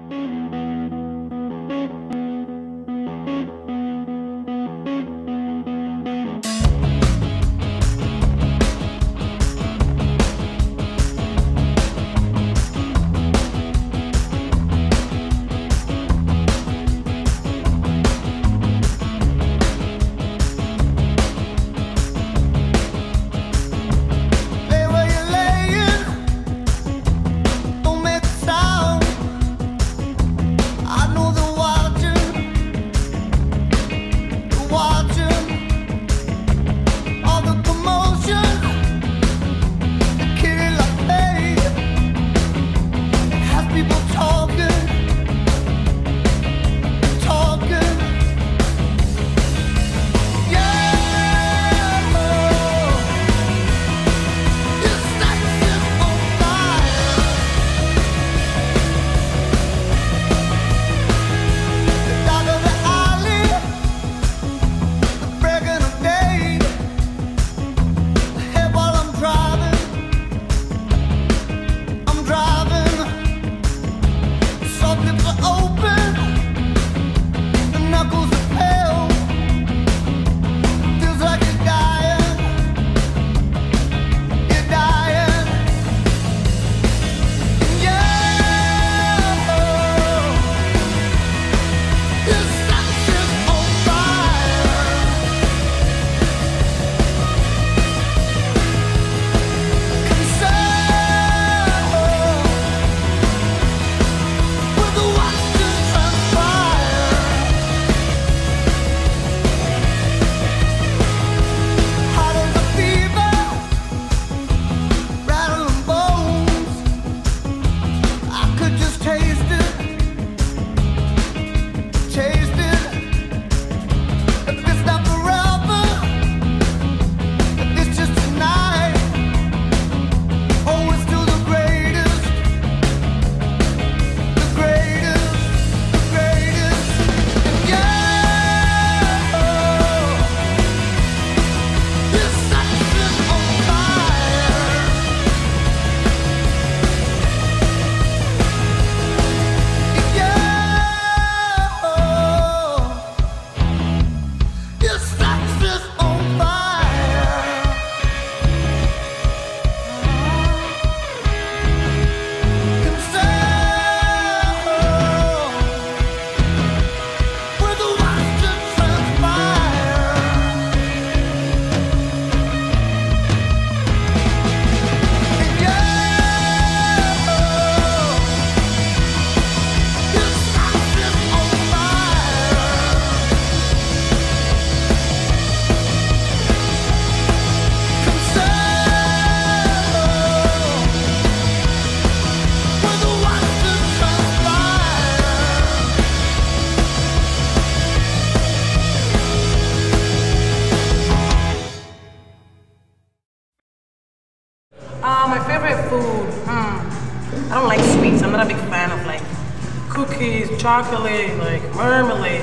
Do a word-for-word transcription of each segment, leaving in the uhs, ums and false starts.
I don't like sweets. I'm not a big fan of like cookies, chocolate, like marmalade.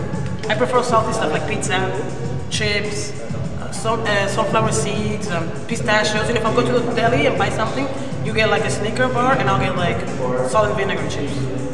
I prefer salty stuff like pizza, chips, uh, some, uh, sunflower seeds, um, pistachios. And if I go to the deli and buy something, you get like a Snicker bar and I'll get like salt and vinegar chips.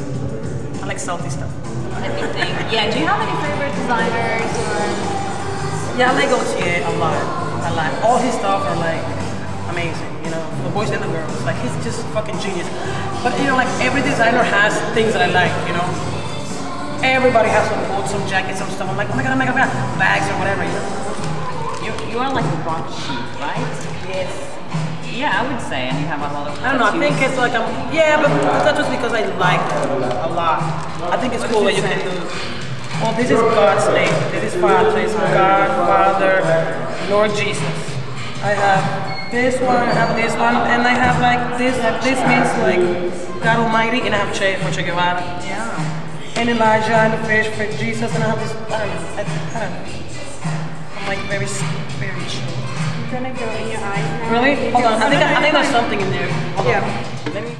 I like salty stuff. Let me think. Yeah, do you have any favorite designers or? Yeah, I like Gaultier a lot, a lot. All his stuff are like amazing, you know, for the boys and the girls. Like he's just fucking genius. But you know, like every designer has things that I like, you know. Everybody has some coats, some jackets, some stuff. I'm like, oh my god, oh my god, oh my god. Bags or whatever, you know. You you are like a rock sheep, right? Yes. Yeah, I would say, and you have a lot of tattoos. I don't know, I think it's like, I'm, yeah, but the tattoos because I like them a lot. I think it's cool that you can do. Well, this is God's name. This is Father. It's God, Father, Lord Jesus. I have this one, I have this one, and I have like this. This means like God Almighty, and I have Che for Che Guevara. Yeah. And Elijah and the fish for Jesus, and I have this. I don't know. I, I don't know. I'm like very spiritual. Gonna go in your eyes now. Really? Hold on. I think I, I think there's something in there. Hold yeah. On. Let me.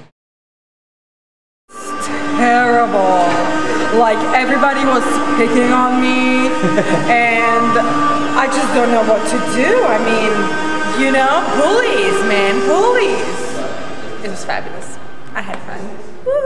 Terrible. Like everybody was picking on me, and I just don't know what to do. I mean, you know, bullies, man, bullies. It was fabulous. I had fun. Woo.